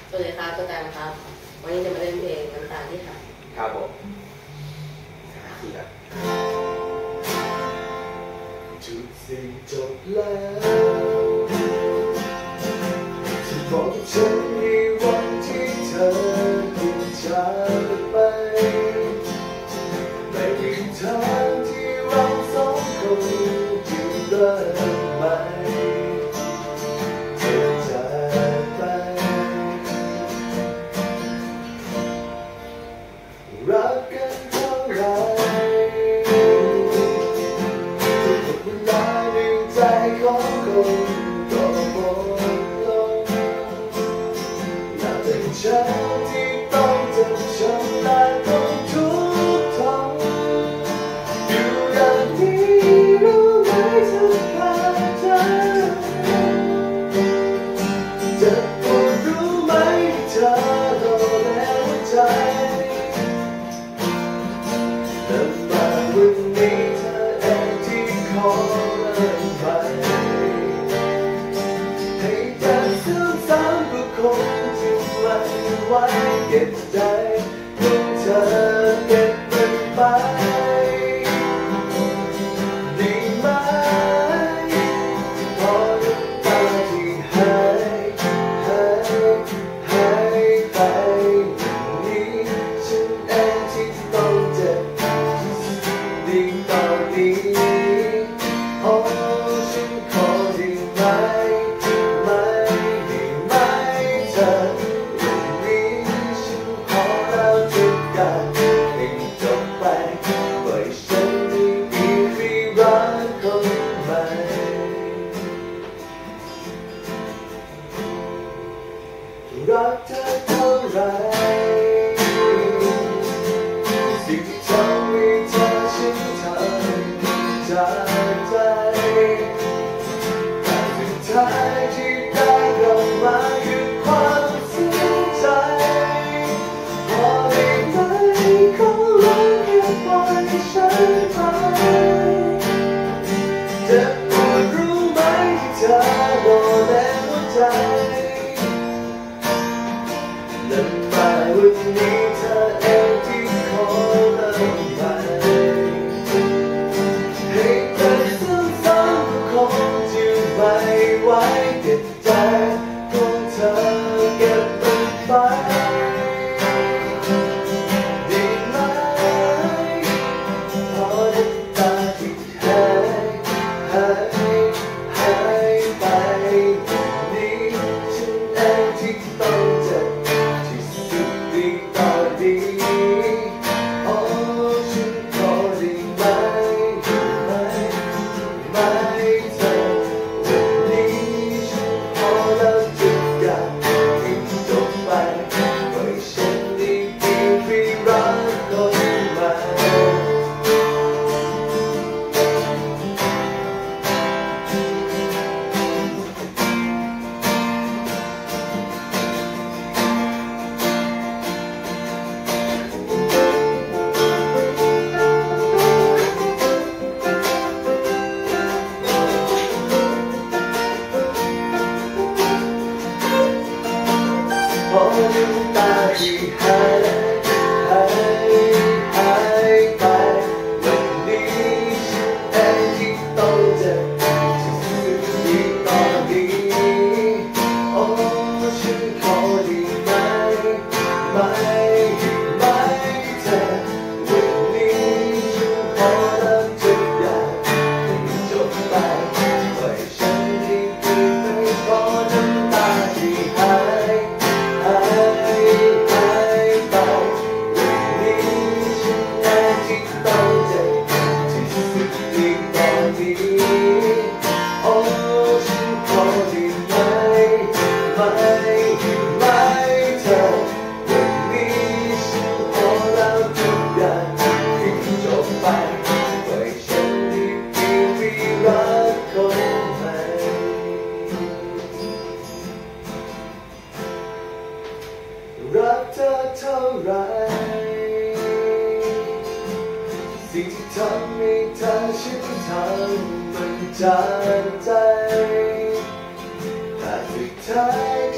สวัสดีครับตัวแตมครับวันนี้จะมาเล่นเพลงน้ำตาที่หายครับผมที่ครับทุกสิ่งจบแล้วที่บอกกับฉันในวันที่เธอทิ้งจากไปไม่มีทางที่เราสองคนจะเริ่มใหม่รักกันเท่าไรทุกเวลาในใจของคนก็หมดลงน่าเป็นฉันที่ต้องเจ็บช้ำและต้องทุกข์ทนอยู่อย่างนี้รู้ไหมสักครั้งเธอปวดรู้ไหมเธอโดนแล้วใจแต่มาวันนี้เธอเองที่ขอเลิกไปให้การสื่อสารก็คงจะไม่ไหวเก็บใจของเธอเก็บมันไปดีไหมพอน้ำตาที่หายไปนี้ฉันเองที่ต้องเจ็บดีตอนนี้โอ้ฉันขอดีไหมไม่ดีไหมเธอวันนี้ฉันขอแล้วทุกอย่างให้จบไปปล่อยฉันได้มีรีรักคนใหม่รักเธอเท่าไรสิ่งที่ทำให้เธอฉันทำจากใจแต่สุดท้ายที่ได้กลับมาคือความเสียใจพอได้ไหมขอร้องแค่ปล่อยฉันไปเจ็บปวดรู้ไหมที่เธอโดนแล้วหัวใจและมาวันนี้เธอเองที่ขอเลิกไปให้การสื่อสารก็คงจะไม่ไหวเก็บใจของเธอเก็บมันไปดีไหมพอน้ำตาที่หายไปนี้ฉันเองที่ต้องเจ็บที่สุดในตอนนี้โอ้ฉันขอได้ไหมไม่เธอวันนี้ฉันขอแล้วทุกอย่างให้จบไปปล่อยฉันได้มีรีรักคนใหม่พอน้ำตาที่หายไปวันนี้ฉันเองที่ต้องเจ็บที่สุดในตอนนี้โอ้ฉันขอดีไหมไม่เธอวันนี้ฉันขอแล้วทุกอย่างให้จบไปปล่อยฉันได้ดีไหมพอน้ำตาที่หายไปวันนี้ฉันเองที่ต้องเจ็บที่สุดในตอนนี้โอ้ฉันขอดีไหมไม่เธอวันนี้ฉันขอแล้วทุกอย่างให้จบไปปล่อยฉันได้มีรีรักคนใหม่รักเธอเท่าไรสิ่งที่ทำให้เธอฉันทำมันจากใจแต่สุดท้าย